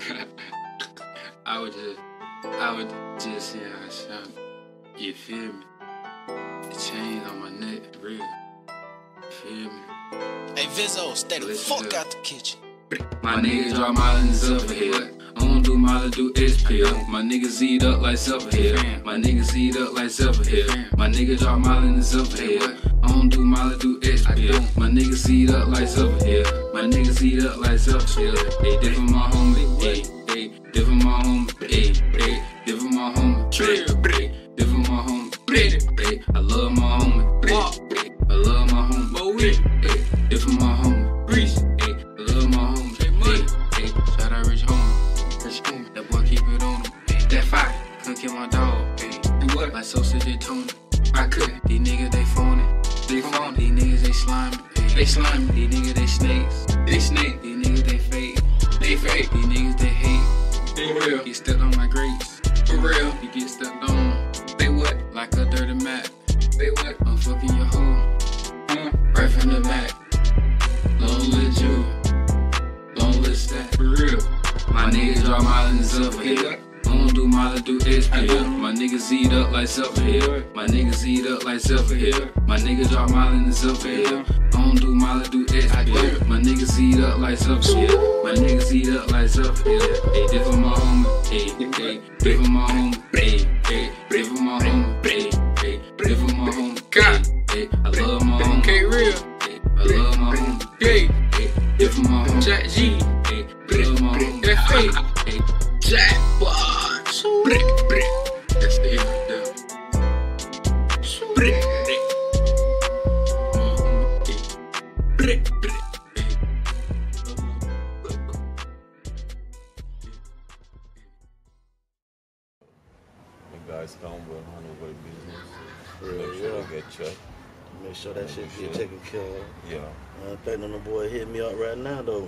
I would just see how I sound. You feel me? The chains on my neck, real. You feel me? Hey Vizzo, stay the fuck out the kitchen. My niggas drop Molly's up here. I don't do Molly, do SPL. My niggas eat up like Silver here. My niggas eat up like Silver here. My niggas drop Molly's up here. I don't do Molly, do SPL. My niggas eat up like Silver here. My niggas eat up like Silver here. They different my homie, hey, different my homie, hey, different my homie, hey, different my homie, hey, I love my homie, hey, I love my homie, hey, different my homie, hey, I love my homie, hey, shout out Rich Homie, that boy keep it on him, that fire, couldn't kill my dog, hey, do what? Like Sosa did Tony, I couldn't, these niggas they phony, these niggas they slimy, these niggas they snakes, these niggas they fake, these niggas they hate. For real, get stepped on like grapes. For real, you get stepped on. They what? Like a dirty mat. They what? I'm fucking your hoe. Right from the back. Long live you. Long live Stat. For real. My niggas drop Molly's up here. I don't do Molly, do SPL. My niggas eat up like Silver here. My niggas eat up like Silver here. My niggas drop Molly's up here. I don't do Molly, do SPL. My niggas eat up like Silver here. My niggas eat up like Silver here. Hey, different my homie, hey, different my homie, hey, different my homie, hey, different my homie, hey, I love my homie, hey, I love my homie, hey, different my homie, Jack G, hey, love my homie, hey, Jack Boy. That's the hit right there. The guys come with Honeywood business. Make Sure they get checked. Make sure that shit get taken care of. Yeah. I think the boy hit me up right now though.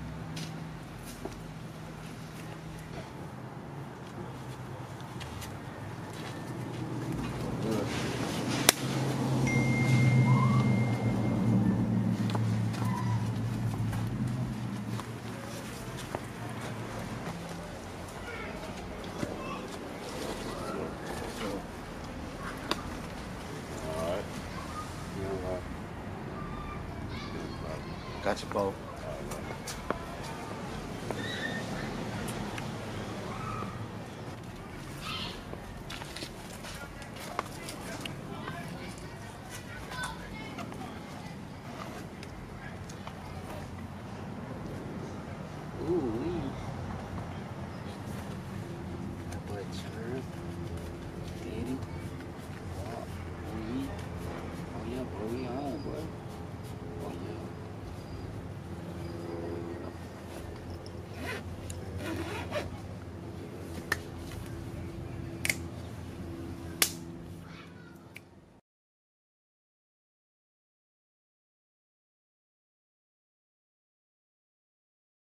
Got you, Bo. Ooh.